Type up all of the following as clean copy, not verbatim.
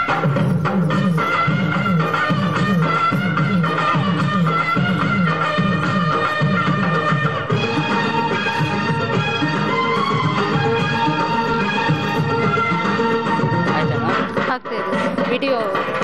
video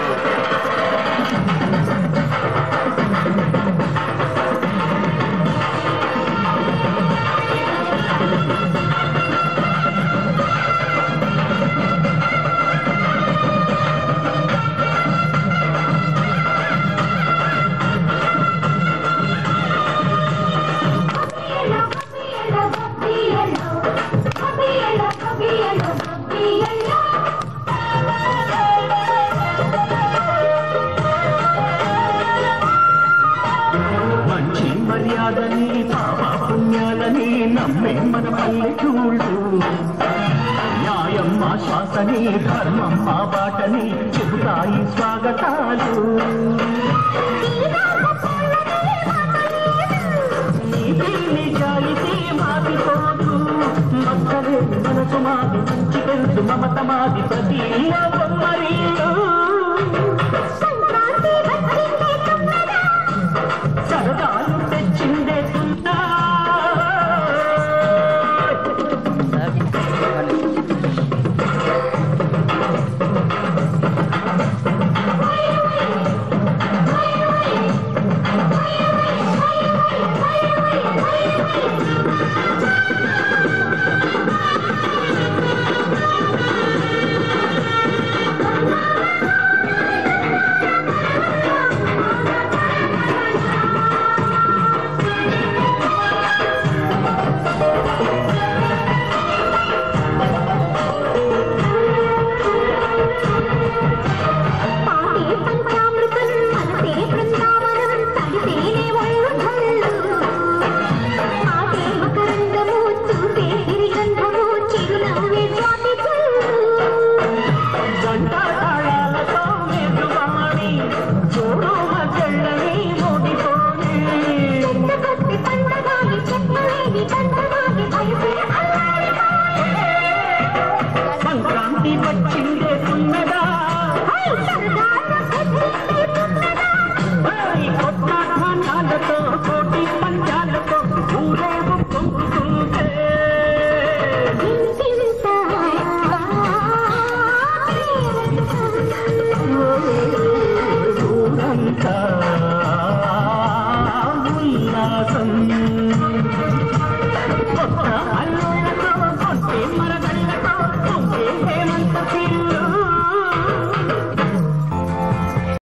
పుణ్యాలని నమ్మే మన పల్లెటూళ్ళు న్యాయం మా శ్వాసని ధర్మం మా బాటని చెబుతాయి స్వాగతాలు నిజాయితీ మాదిపోదు మక్కలే మనసు మాది మంచి తెలుసు మమత మాది ప్రతి బొమ్మరీలు సరదాలు తెచ్చిందే సంక్రాంతి వచ్చిందే తున్నదా కొట్లాటతో కోటి పంచాలతో ఊరేగు పొంగుతుంటే ఊరంతా ఉల్లాసం కొత్త